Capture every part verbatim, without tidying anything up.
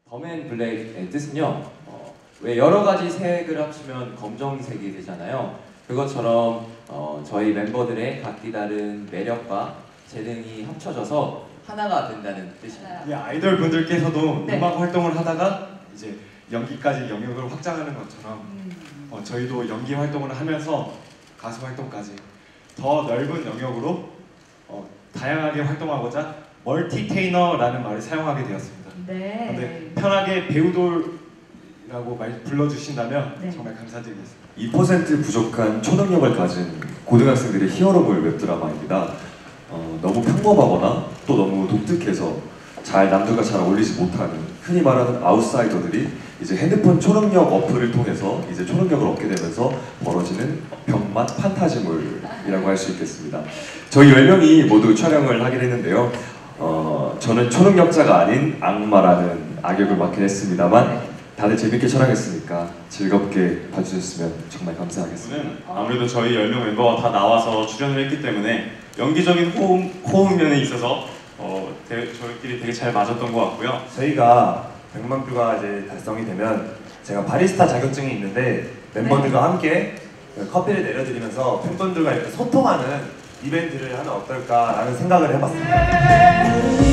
더맨 블랙의 뜻은요, 어, 왜 여러 가지 색을 합치면 검정색이 되잖아요. 그것처럼 어, 저희 멤버들의 각기 다른 매력과 재능이 합쳐져서 하나가 된다는 뜻입니다. 예, 아이돌 분들께서도 네. 음악 활동을 하다가 이제 연기까지 영역을 확장하는 것처럼 음. 어, 저희도 연기 활동을 하면서 가수 활동까지 더 넓은 영역으로 어, 다양하게 활동하고자 멀티테이너라는 말을 사용하게 되었습니다. 네. 근데 편하게 배우돌이라고 말 불러주신다면 네. 정말 감사드리겠습니다. 이 퍼센트 부족한 초능력을 가진 고등학생들의 히어로물 웹드라마입니다. 어, 너무 평범하거나 또 너무 독특해서 잘 남들과 잘 어울리지 못하는 흔히 말하는 아웃사이더들이 이제 핸드폰 초능력 어플을 통해서 이제 초능력을 얻게 되면서 벌어지는 병맛 판타지물이라고 할 수 있겠습니다. 저희 열 명이 모두 촬영을 하긴 했는데요. 어, 저는 초능력자가 아닌 악마라는 악역을 맡긴 했습니다만 다들 재밌게 촬영했으니까 즐겁게 봐주셨으면 정말 감사하겠습니다. 오늘 아무래도 저희 열 명 멤버가 다 나와서 출연을 했기 때문에 연기적인 호흡, 호흡 면에 있어서 어, 대, 저희끼리 되게 잘 맞았던 것 같고요. 저희가 백만 뷰가 이제 달성이 되면 제가 바리스타 자격증이 있는데 멤버들과 함께 커피를 내려드리면서 팬분들과 이렇게 소통하는 이벤트를 하면 어떨까라는 생각을 해봤습니다.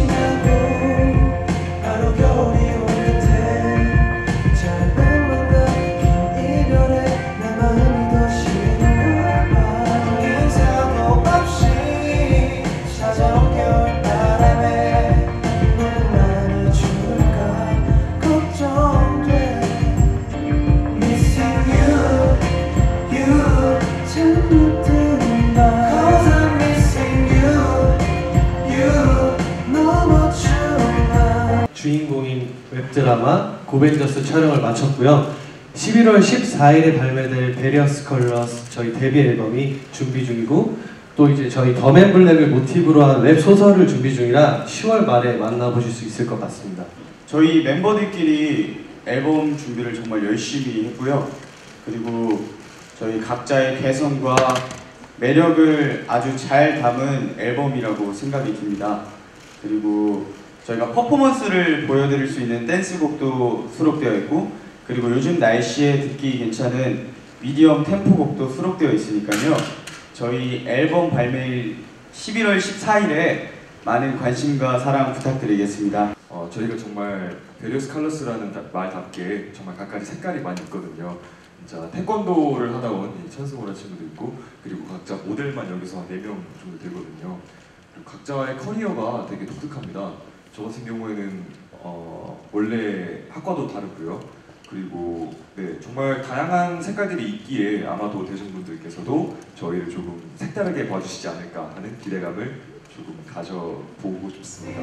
주인공인 웹드라마 고벤져스 촬영을 마쳤고요. 십일월 십사일에 발매될 베리어스 컬러스 저희 데뷔 앨범이 준비 중이고 또 이제 저희 더맨 블랙을 모티브로 한 웹소설을 준비 중이라 시월 말에 만나보실 수 있을 것 같습니다. 저희 멤버들끼리 앨범 준비를 정말 열심히 했고요. 그리고 저희 각자의 개성과 매력을 아주 잘 담은 앨범이라고 생각이 듭니다. 그리고 저희가 퍼포먼스를 보여드릴 수 있는 댄스곡도 수록되어 있고 그리고 요즘 날씨에 듣기 괜찮은 미디엄 템포곡도 수록되어 있으니까요. 저희 앨범 발매일 십일월 십사일에 많은 관심과 사랑 부탁드리겠습니다. 어, 저희가 정말 베리어스 컬러스라는 말답게 정말 각가지 색깔이 많이 있거든요. 진짜 태권도를 하다 온 천승호라 친구도 있고 그리고 각자 모델만 여기서 네 명 정도 되거든요. 그리고 각자의 커리어가 되게 독특합니다. 저 같은 경우에는 어, 원래 학과도 다르고요. 그리고 네, 정말 다양한 색깔들이 있기에 아마도 대중분들께서도 저희를 조금 색다르게 봐주시지 않을까 하는 기대감을 조금 가져보고 싶습니다.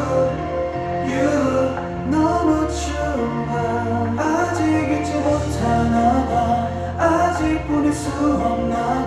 너무 추운 밤 아직 잊지 못하나 봐 아직 보낼 수 없나